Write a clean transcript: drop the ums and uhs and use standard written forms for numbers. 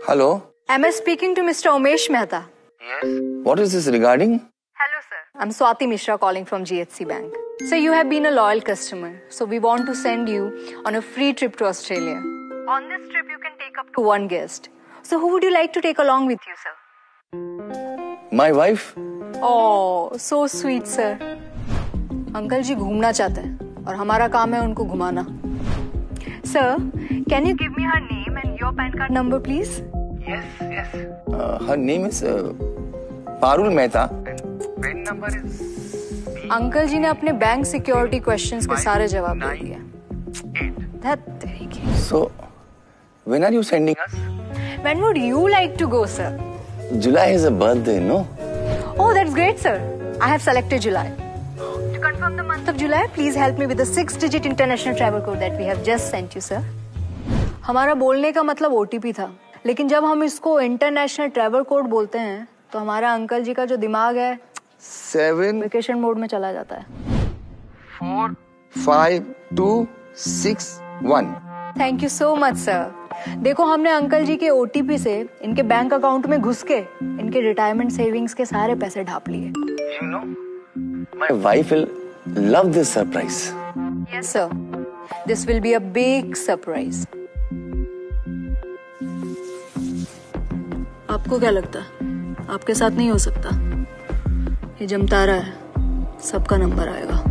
Hello. Am I speaking to Mr. Umesh Mehta? Yes. What is this regarding? Hello, sir. I'm Swati Mishra calling from GHC Bank. So you have been a loyal customer. So we want to send you on a free trip to Australia. On this trip, you can take up to one guest. So who would you like to take along with you, sir? My wife. Oh, so sweet, sir. Uncle ji घूमना चाहते हैं और हमारा काम है उनको घुमाना. Sir, can you give me her name and your PAN card number, please? Yes. Her name is Parul Mehta. And PAN number is. Uncle ji ने अपने बैंक सिक्योरिटी क्वेश्चंस के सारे जवाब दे दिए. So, when are you sending us? When would you like to go, sir? July is a birthday, no? Oh, that's great, sir. I have selected July. To confirm the month of July, please help me with the 6-digit international travel code that we have just sent you, sir. हमारा बोलने का मतलब OTP था, लेकिन जब हम इसको international travel code बोलते हैं, तो हमारा अंकल जी का जो दिमाग है 7 वेकेशन मोड में चला जाता है. 4 5 2 6 1. Thank you so much, sir. देखो, हमने अंकल जी के OTP से इनके बैंक अकाउंट में घुस के इनके रिटायरमेंट सेविंग्स के सारे पैसे ढाप लिए. You know, my wife will love this surprise. Yes, sir. This will be a big surprise. आपको क्या लगता है? आपके साथ नहीं हो सकता? ये जमतारा है, सबका नंबर आएगा.